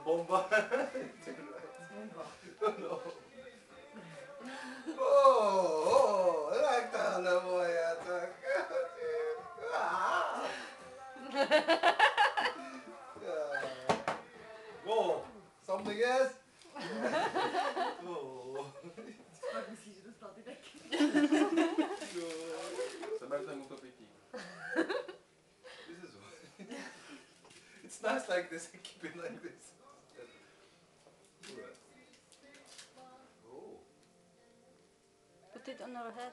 bomba. No. Oh, raktál voljatok. Oh, something else? Oh. Tak myslíš, že dostal ty taky? Seberte mu to pití. This is it's nice like this, keep it like this. Oh. Put it on your head.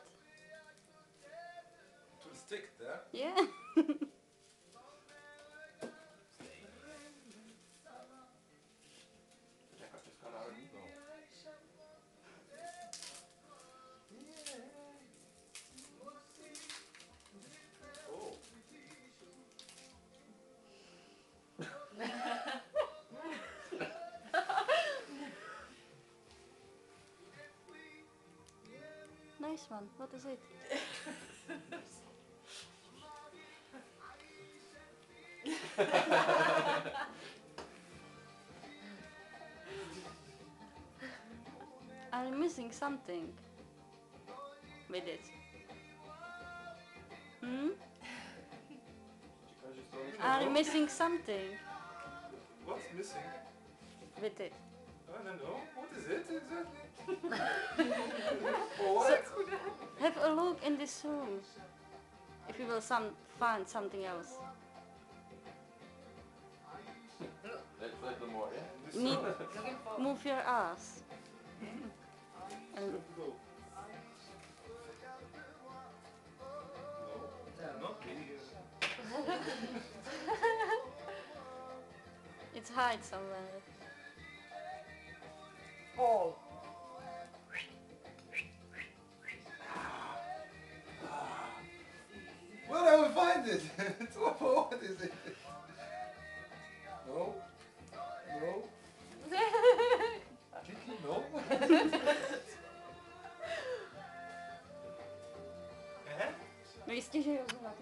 It will stick there. Yeah. Jaká česká národní? No. Oh. Nice one. What is it? I'm missing something with it. Hmm? Čekáš, že to I'm missing something What's missing? with it. I don't know. What is it exactly? Oh, what? Have a look in this room. If you will find something else. Little more, yeah? Need Looking for... move your ass. And Go. No, not me. it's hide somewhere. Oh! Where I will find it? What is it? No? No? Kiki, no? No jistě, že jo, znovu.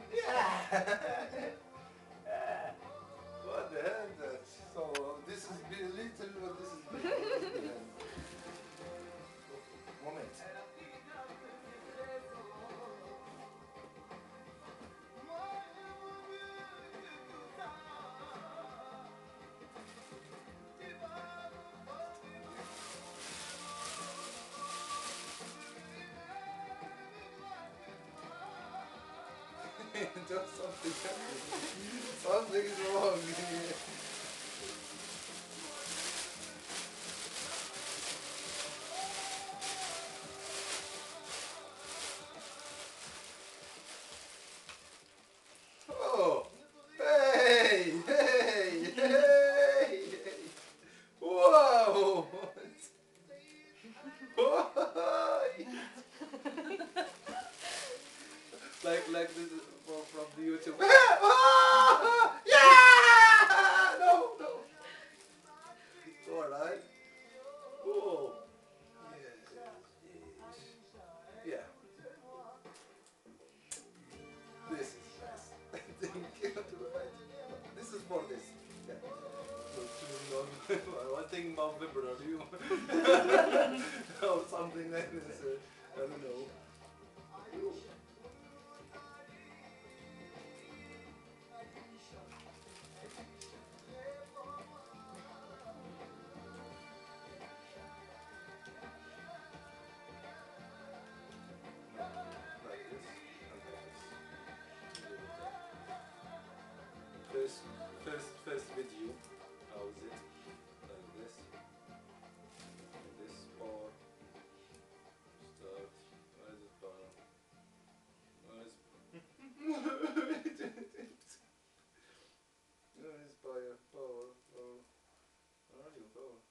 What the hell is that? So this is little, but this is big. Moment. Just something happened. Something is wrong here. Oh! Hey! Hey! Hey! Whoa! like this is from the YouTube. Yeah! No, no. It's alright. Oh. Yes. Yeah. This is nice. Thank you. This is for this. Yeah. So one thing about Vibra, do you? Or something like this. I don't know. Ooh. First video, how is it? Like this. Like this, or start. Where is it power? Where is where is power? Power. Where are you? Power.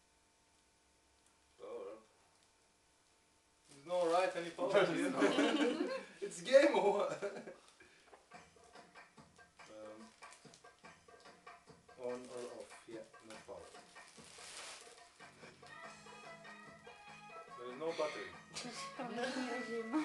Power up. There's no right any power here. It's game over. On or off, yeah, no power. There is no battery. Just koneční režim.